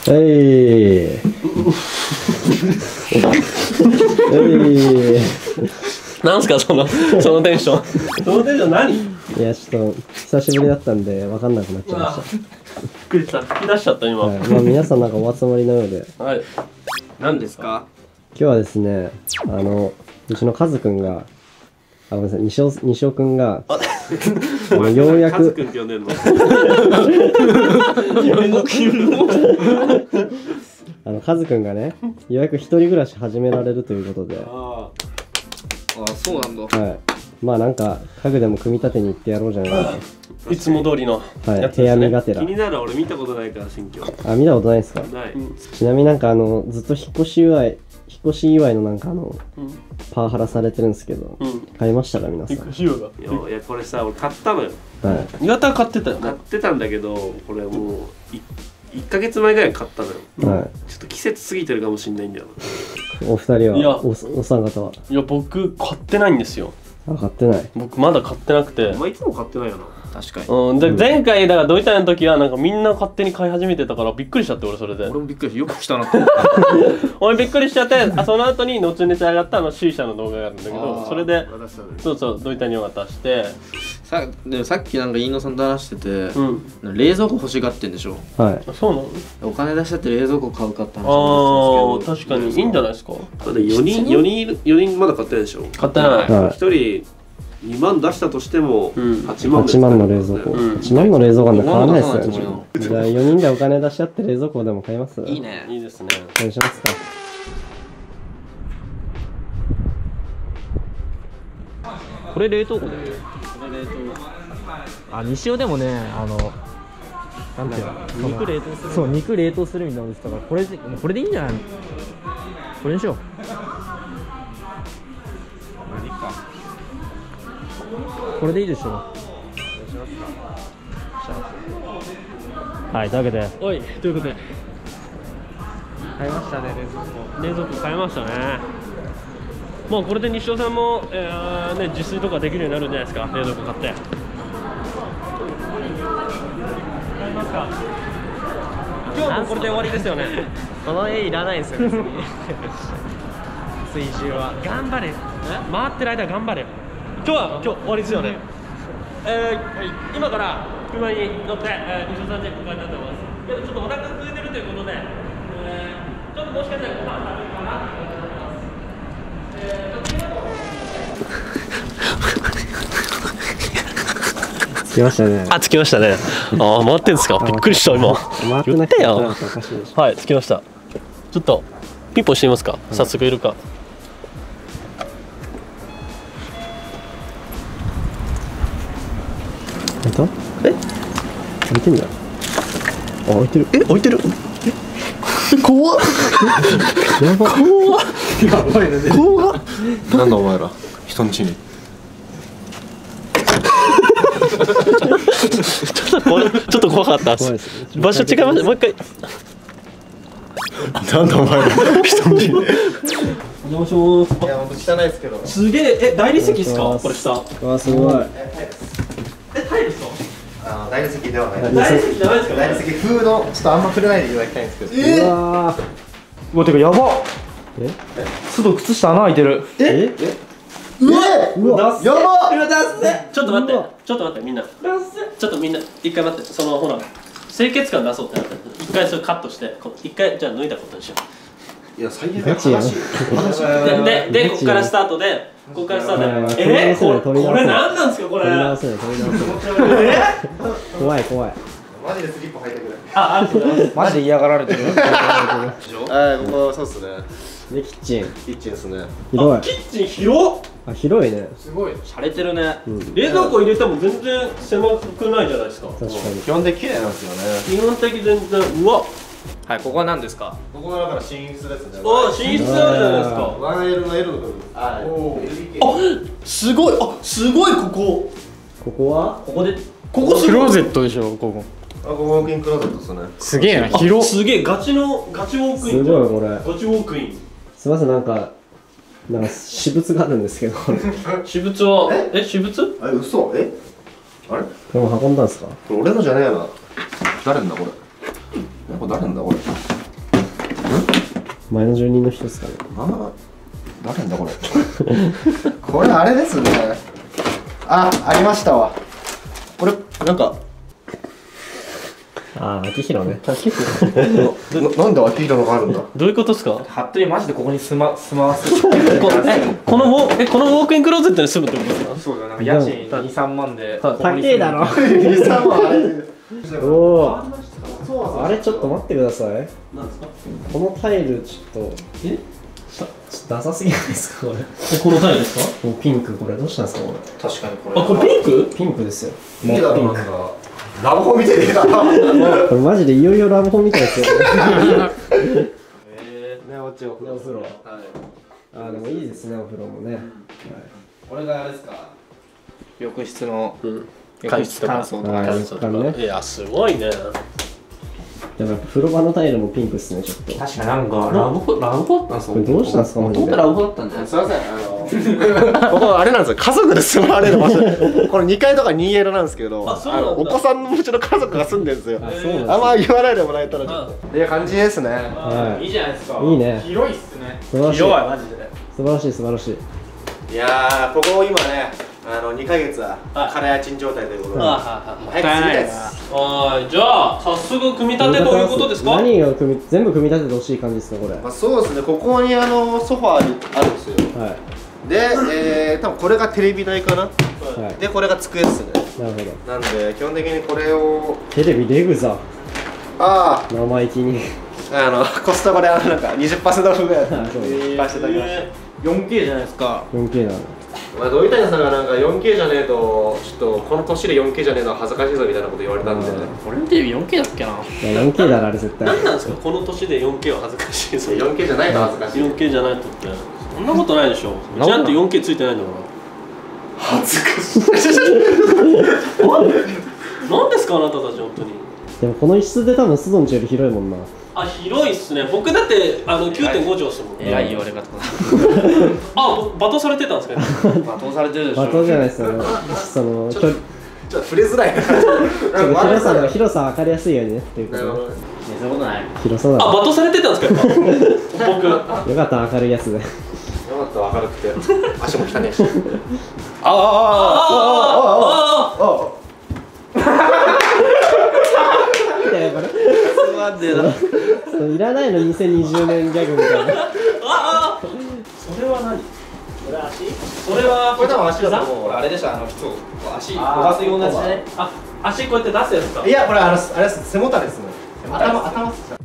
なんすかそのテンション。そのテンション何？ いや、ちょっと久しぶりだったんで分かんなくなっちゃいました。 びっくりした。吹き出しちゃった今。 はい、まあ皆さんなんかお集まりのようで。 はい。何ですか？ 今日はですね、うちのカズくんが、ごめんなさい、西尾くんが、ようやく、 カズくんって呼んでんの？ カズくんがね、ようやく一人暮らし始められるということで。 ああ、そうなんだ。 はい。まあなんか家具でも組み立てに行ってやろうじゃないかと。いつも通りのやつですね。部屋見がてら。 気になる、俺見たことないから新居。 あ、見たことないですか？ ない。 ちなみになんかずっと引っ越し祝いのなんかパワハラされてるんですけど、買いましたか皆さん？ 引っ越し祝いが。いやこれさ、俺買ったのよ。 はい。 岩田は買ってたよ。買ってたんだけど、これもう1ヶ月前ぐらい買ったのよ。はい。ちょっと季節過ぎてるかもしれないんだよ。 お二人は、お三方は？ いや、僕買ってないんですよ。 あ、買ってない。 僕まだ買ってなくて。 お前いつも買ってないよな。確かに。 うん、で前回だからドイタの時はなんかみんな勝手に買い始めてたからびっくりしちゃって、俺それで。 俺もびっくりして、よく来たなって思った。 俺びっくりしちゃって、その後に後々上がった C 社の動画があるんだけど、それでそうそうドイタに渡して。 でもさっきなんか飯野さんと話してて、冷蔵庫欲しがってんでしょ。 はい。 そうなの？ お金出しちゃって冷蔵庫買うかって話なんですけど。確かにいいんじゃないですか。4人まだ買ってないでしょ。買ってない。1人2万出したとしても8万の冷蔵庫。8万の冷蔵庫なんて買わないですよ。じゃあ4人でお金出し合って冷蔵庫でも買います？ いいね。 いいですね。 お願いしますか。 これ冷凍庫だよ。あ、西尾でもね、なんていうの、肉冷凍する。そう、肉冷凍するみたいなのですから、これでいいんじゃないの？これにしよう。 何か。 これでいいでしょう。はい、というわけで。 おい、ということで買いましたね、 冷蔵庫買いましたね。もうこれで西尾さんも、自炊とかできるようになるんじゃないですか、冷蔵庫買って。買いますか？今日もこれで終わりですよね。 この絵いらないですよ、別に。水中は。 頑張れ。回ってる間頑張れ。今日終わりですよね。今から車に乗って、西尾さん家に向かいたいと思います。けどちょっとお腹が空いてるということで、ちょっともしかしたらご飯食べるかなと思います。 着きましたね。 あ、着きましたね。ああ、回ってんですか。びっくりした今。言ってよ。はい、着きました。ちょっとピンポンしてみますか。早速いるか。 置いてんだ。あ、置いてる。 置いてる。怖っ。 やば。 怖っ。 やばいね。 怖っ。 なんだお前ら、人ん家に。 ちょっと怖かったです。場所違いました。もう一回。 なんだお前ら、人ん家に。 お邪魔します。 いや、ほんと汚いですけど。 すげえ、大理石ですか？これ下。 わ、すごい。 タイルですか？ 大理石ではない。 大理石じゃないですか？ 大理石風の、ちょっとあんま触れないでいただきたいんですけど。 うわうわ、てかやばっ。須藤靴下穴開いてる。 うわ、やばっ。 ちょっと待ってみんな。ちょっとみんな一回待って。そのほら清潔感出そうってなったら一回それカットして一回じゃあ脱いだことにしよいや、最悪ガチやん。 う。でここからスタートでここからスタートでこれ何なんですかこれ。 取り直せない。怖い怖い。 マジでスリッパ履いてくれ。 ある。 マジで嫌がられてる。 はい、ここそうっすね。 で、キッチン。 キッチンですね。 広い。 キッチン広っ。 あ、広いね。 すごい。 洒落てるね。 冷蔵庫入れても全然狭くないじゃないですか。 確かに。 基本的に綺麗なんですよね。 基本的全然うわ。 はい、ここは何ですか？ ここがだから寝室ですね。 あ、寝室あるじゃないですか。 1L の L の部分。あ、 すごい。すごいここ。 ここは？ ここすごい。 クローゼットでしょ、ここ。 あ、ここウォークインクローゼットですね。 すげえな、広。 すげえガチウォークイン。 すごいこれ。 ガチウォークイン。 すみません、なんか私物があるんですけど。 私物は私物？ あれ、嘘？あれ？ これも運んだんですか？ これ俺のじゃねえな。誰んだこれ？これ誰んだこれ？ 前の住人の人ですかね。 誰なんだこれ。これあれですね。ありましたわ。これなんか秋広ね。 なんで秋広のがあるんだ。 どういうことですか？ 服部マジでここに住まわせてこのウォークインクローゼットに住むってことですか？ そうだよ、なんか家賃2、3万で高えだろ。おお。あれちょっと待ってください。 なんですか？ このタイルちょっとちょっとダサすぎないですかこれ。 このタイルですか？ もうピンクこれどうしたんですかこれ。 確かにこれ。 あ、これピンク？ ピンクですよ。 もうピンク。ラブホ見てねえだろ。 これマジでいよいよラブホみたいですよ。 ねお風呂。 でもいいですねお風呂もね。 これがあれですか。 浴室の乾燥とか。 ね。 いや、すごいね。 でもやっぱ風呂場のタイルもピンクっすねちょっと。 確かになんかラブホだったんですよ。 これどうしたんですかマジで。 ラブホだったんじゃない？ すいません。ここあれなんですよ。家族で住まわれる場所。これ2階とか 2L なんですけど、 あ、そうなんだ。 お子さんのうちの家族が住んでるんですよ。 そうなんですねあんま言わないでもらえたらちょっと。っていう感じですね。 はいいじゃないですか。 いいね。 広いっすね。 素晴らしい。 広いマジで。 素晴らしい素晴らしい。 いやここ今ね、2ヶ月は空家賃状態ということで、早く住みたいです。 じゃあ早速組み立てということですか？ 何が全部組み立ててほしい感じですかこれ。 そうですね。ここにソファーにあるんですよ。 はい。 で、多分これがテレビ台かな。 はい。 でこれが机ですね。 なるほど。 なんで基本的にこれをテレビレグザ生意気にコストコでなんか 20% オフぐらいそう貸していただきました。 4K じゃないですか。 4K なの。 土井谷さんがなんか 4K じゃねえとちょっとこの年で 4K じゃねえのは恥ずかしいぞみたいなこと言われたんで、 俺のテレビ 4K だっけな。 いや 4K だろあれ絶対。 何なんですかこの年で 4K は恥ずかしいですよ。 4K じゃないと恥ずかしい。 4K じゃないとってそんなことないでしょ。うちなんて 4K ついてないんだから。 恥ずかしい。 何ですかあなたたち本当に。 でもこの一室で多分スドンチより広いもんな。 あ、広いっすね。僕だって9.5 畳っすもん。 偉い言われ方だ。 あ、罵倒されてたんですか？ 罵倒されてるでしょ。 罵倒じゃないですよ。そのちょっと触れづらいな。 広さ分かりやすいようにねっていうこと。 そんなことない。 広さだ。 あ、罵倒されてたんですか？僕。 よかった明るいやつで。 よかった明るくて足も汚ねえし。 いらないの2020年ギャグみたいな。 それは何？それ足？それはこれ多分足だと思う。 あれでしょ、足伸ばす用のやつね。 あ、足こうやって出すやつか。 いやこれあれです背もたれですね。頭っす。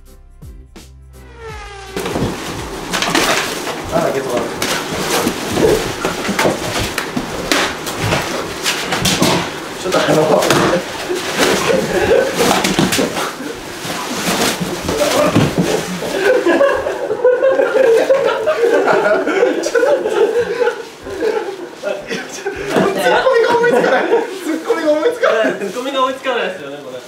ゲソがある。ちょっとツッコミが思いつかないですよねこれ。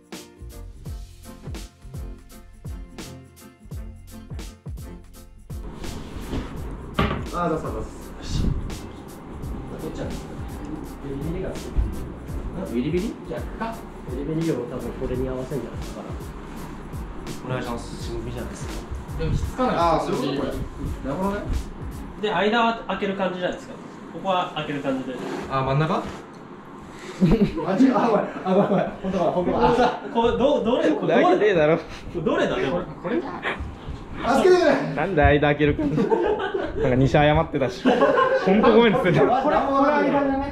ビリビリ？ ビリビリ量多分これに合わせんじゃないですか。 お願いします。準備じゃないですか。 でもひっつかない。 そういうことこれ。なるほどね。 で、間は開ける感じじゃないですか。ここは開ける感じで。 真ん中？ごめん。本当だ。 これどれだろ。 どれだねこれ。 助けてくれ。 なんで間開けるか。なんか西謝ってたし。本当ごめんっつってた。 これ間だね。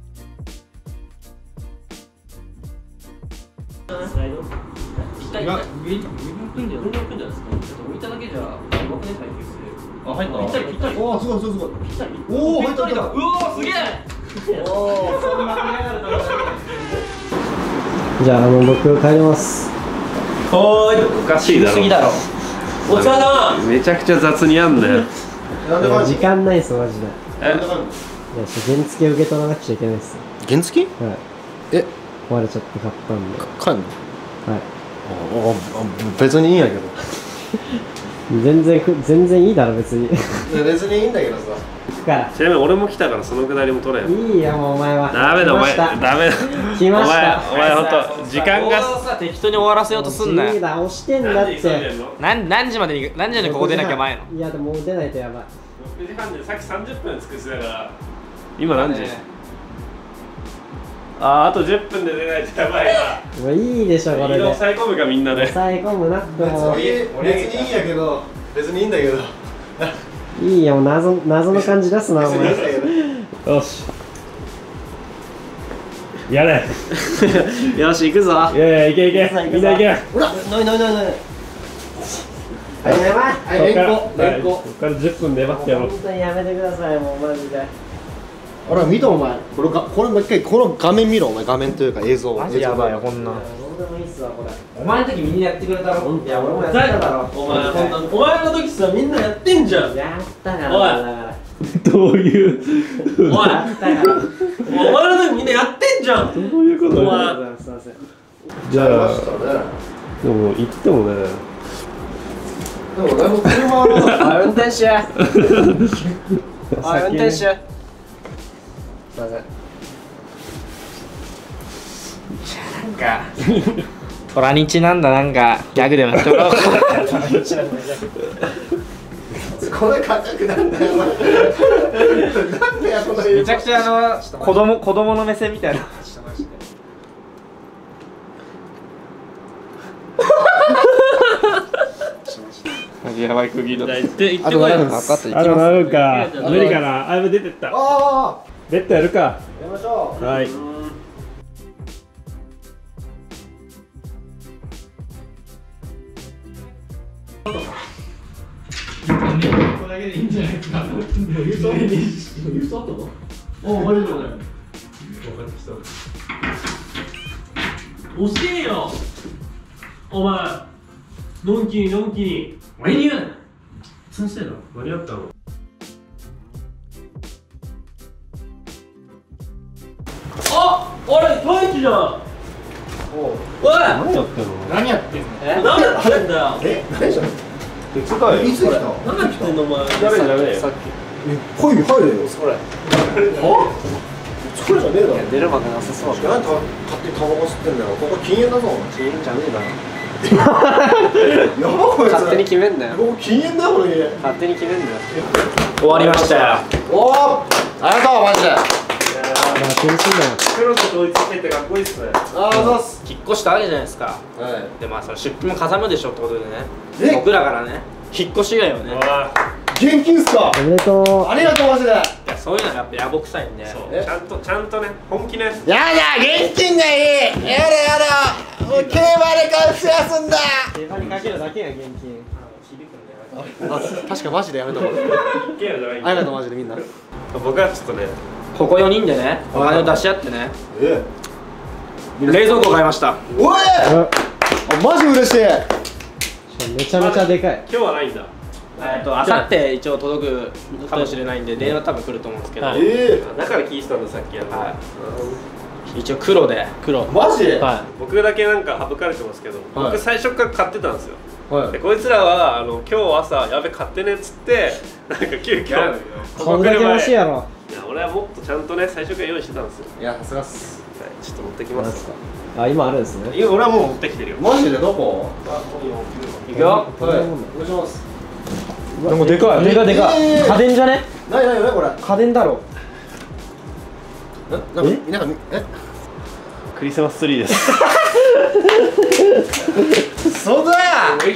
スライド。一回上に組んでる。組んじゃないですか。置いただけじゃうまくね耐久性。あ、入った。ぴったり。 おおすごい。ぴったり。おお入った。 うわすげえ。 おおそんなにやがると。 じゃあ僕帰ります。 おーい。おかしいだろ。お疲れ様。めちゃくちゃ雑にやんね。 時間ないっすマジで。いや原付受け取らなくちゃいけないっす。 原付？ はい。壊れちゃって買ったんで。 帰んの？ はい。 別にいいんやけど。 全然いいだろ別に。 別にいいんだけどさ。 からちなみに俺も来たからそのくだりも取れよ。 いいよもうお前はダメだお前、ダメだ。 来ましたお前ほんと時間がさ適当に終わらせようとすんなよ。 だ押してんだって何時までにここ出なきゃ前の。 いやでももう出ないとやばい。 6時半でさっき30分尽くしだから今何時？あと10分で出ないとやばいな。 もういいでしょこれで。 抑え込むかみんなで。 抑え込むなってもう。 別にいいんやけど、別にいいんだけど。 いいよ謎の感じ出すなお前。 よし。やれ。 よし行くぞ。 いやいや、いけいけ。みんないけ。 ほら、ない。 はいやばい。 はい、連行。 こっから10分粘ってやろう。 本当にやめてくださいもうマジで。 ほら見たお前。これもう一回この画面見ろお前、画面というか映像。 マジやばいよこんな。 どうでもいいっすわこれ。 お前の時みんなやってくれたろ。 いや俺もやっただろ。 お前の時さみんなやってんじゃん。 やったからおいだからどういうおいやったからお前の時みんなやってんじゃん。どういうこと？お前すいません。 じゃあでも言ってもね。 でもだいぶ車の運転手運転手すいません。 なんかトラニチなんだなんかギャグでもやってもらおうか。 これ高くなんだよお前。なんだよこの映像。 めちゃくちゃ子供の目線みたいな。やばい釘だ。 行ってこい。 分かった。 あと何分か無理かな。あ出てった。 あベッドやるか。 やりましょう。 はい。遅えよお前のんきに俺に言うな先生だ間に合ったのあれトイチじゃんおい何やってんの何やってんの？ 何やってんだよ何じゃん。 手伝いつ来た？ 何やってんのお前誰じゃねえよ入れよ。それ。それじゃねえだろ。 出るわけなさそう。 なんで勝手にタバコ吸ってんだよ。ここ禁煙だぞ。 禁煙じゃねえだろ。 やばこいつ。 勝手に決めんなよ。 ここ禁煙だよこれ。 勝手に決めんなよ。終わりましたよ。 おお。ありがとうマジで。 まあ厳しいな。 黒と統一してってかっこいいっすねああそうっす。 引っ越したわけじゃないですか。 はでまあその出費もかさむでしょってことでね。 え僕らからね引っ越しがよね。 い。現金っすか。 おめでとう。 ありがとうマジで。 いやそういうのはやっぱ野暮臭いんで。 えちゃんとね本気ねやだ現金がいい。やだもう競馬で買うやすんだ。 競馬にかけるだけや現金。 あ確かマジでやめた方がいい。 一軒家じゃないんありがとうマジでみんな。 僕はちょっとねここ4人でねお金を出し合ってねえ冷蔵庫買いました。 おい。あマジ嬉しい。 めちゃめちゃでかい。 今日はないんだあさって一応届くかもしれないんで電話多分来ると思うんですけど、 だから聞いてたんださっき一応黒でマジ？ 僕だけなんか省かれてますけど僕最初から買ってたんですよはい。 でこいつらは今日朝やべ買ってねっつってなんか急遽顔だけ欲しいやろ。 いや俺はもっとちゃんとね最初から用意してたんですよいやさすがっす。 ちょっと持ってきますあ今あるんですね。 いや俺はもう持ってきてるよマジでどこ？ いくよ。 はい。お願いします。 でもでかい。でかい。家電じゃね？ なにこれ？ 家電だろ。 なんかクリスマスツリーですそうだ。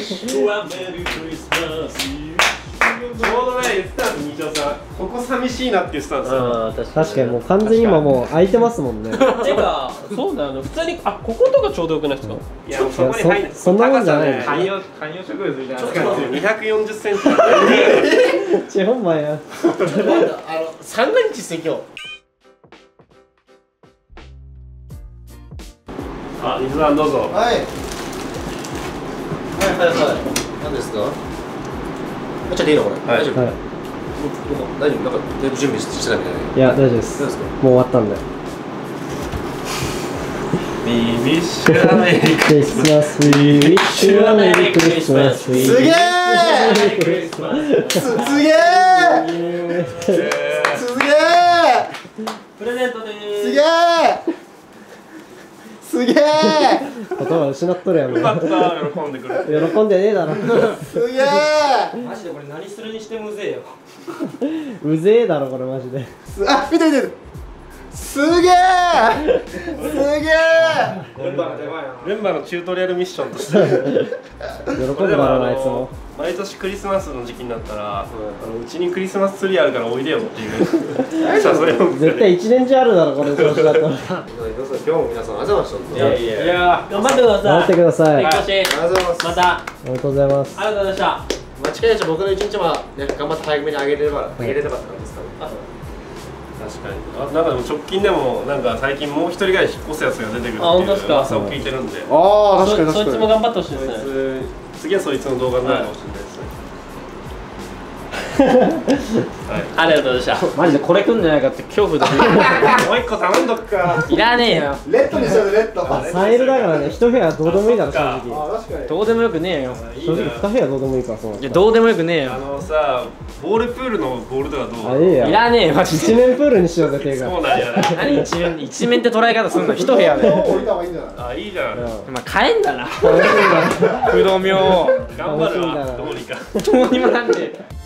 ちょうどね言ってたんですよ、さんここ寂しいなって言ってたんですよ確かにもう完全に今もう空いてますもんね。 てか、そうだ普通にこことかちょうどよくないですかいや、そこに入んないそんなもんじゃないの。 観葉植物みたいな。 ちょっと240センチチェホンマンや。 三が日っすね今日。 あ、水さんどうぞはい何ですか？ちょっといいのこれ？大丈夫？ はい。 大丈夫？なんかだいぶ準備してたみたいな。 いや大丈夫です。 何ですか？ もう終わったんで。 ビビッシュアメリクリスマスウィッシュアメリークリスマスすげえ！すげえ！ ゼントですすげえすげえ言葉失っとるやんもうよかった喜んでくれて喜んでねえだろすげえマジでこれ何するにしてもうぜえよ。 うぜえだろこれマジであ、見て見てすげえすげえルンバのチュートリアルミッションとして喜ぶだろうなあいつも毎年クリスマスの時期になったら、うちにクリスマスツリーあるからおいでよっていう誘いを絶対一年中あるだろこれ調子だと今日も皆さんありがとうございましたいや頑張ってください頑張ってください引っ越しありがとうございますまたおめでとうございますありがとうございました間違いなく僕の一日はね、頑張って早めにあげれればって感じですかね確かになんかでも直近でもなんか最近もう一人ぐらい引っ越すやつが出てくるっていう本当ですか噂を聞いてるんでああ、確かにそいつ確かにも頑張ってほしいですね次はそいつの動画になるかもしれないですねありがとうございましたマジでこれ来んじゃないかって恐怖で。 もう一個頼んどくかいらねえよ。 レッドにしようレッドあ、 3L だからね一部屋どうでもいいだろ正あ直確かにどうでもよくねえよ。 正直2部屋どうでもいいからそういやどうでもよくねえよ。 さボールプールのボールとかどうあいいやいらねえよマジ一で。 面プールにしようぜていうかそうなんやね何一面って捉え方すんの一部屋で。 置いた方がいいんじゃないあいいじゃんまあ買えんだな。 楽しみだ不動明王。 頑張る楽しみだなわどうにかどうにもなんねえ。